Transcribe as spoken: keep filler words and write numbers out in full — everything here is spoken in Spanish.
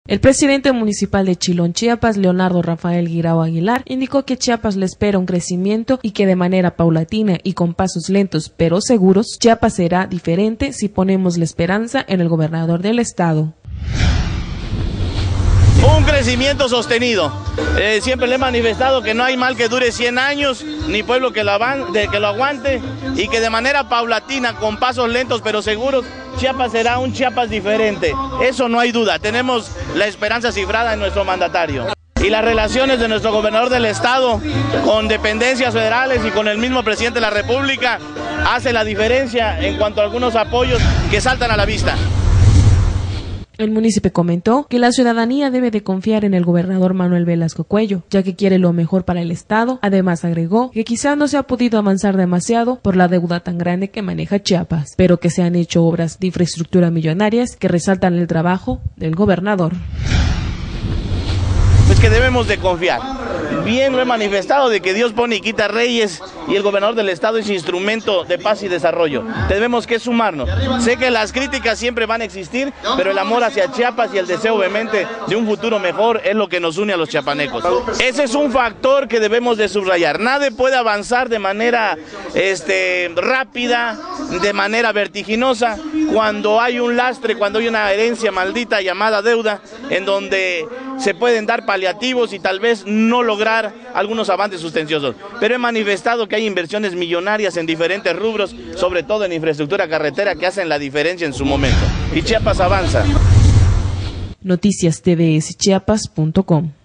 El presidente municipal de Chilón, Chiapas, Leonardo Rafael Guirao Aguilar, indicó que Chiapas le espera un crecimiento y que de manera paulatina y con pasos lentos pero seguros, Chiapas será diferente si ponemos la esperanza en el gobernador del estado. Un crecimiento sostenido. Eh, siempre le he manifestado que no hay mal que dure cien años, ni pueblo que lo, de, que lo aguante, y que de manera paulatina, con pasos lentos pero seguros, Chiapas será un Chiapas diferente. Eso no hay duda. Tenemos la esperanza cifrada en nuestro mandatario. Y las relaciones de nuestro gobernador del estado con dependencias federales y con el mismo presidente de la República hace la diferencia en cuanto a algunos apoyos que saltan a la vista. El municipio comentó que la ciudadanía debe de confiar en el gobernador Manuel Velasco Cuello, ya que quiere lo mejor para el estado. Además agregó que quizá no se ha podido avanzar demasiado por la deuda tan grande que maneja Chiapas, pero que se han hecho obras de infraestructura millonarias que resaltan el trabajo del gobernador. Pues que debemos de confiar. Bien lo he manifestado de que Dios pone y quita reyes y el gobernador del estado es instrumento de paz y desarrollo. Tenemos que sumarnos. Sé que las críticas siempre van a existir, pero el amor hacia Chiapas y el deseo obviamente de un futuro mejor es lo que nos une a los chiapanecos. Ese es un factor que debemos de subrayar. Nadie puede avanzar de manera este, rápida, de manera vertiginosa, cuando hay un lastre, cuando hay una herencia maldita llamada deuda, en donde se pueden dar paliativos y tal vez no lograr algunos avances sustanciosos. Pero he manifestado que hay inversiones millonarias en diferentes rubros, sobre todo en infraestructura carretera, que hacen la diferencia en su momento. Y Chiapas avanza. Noticias T V S Chiapas punto com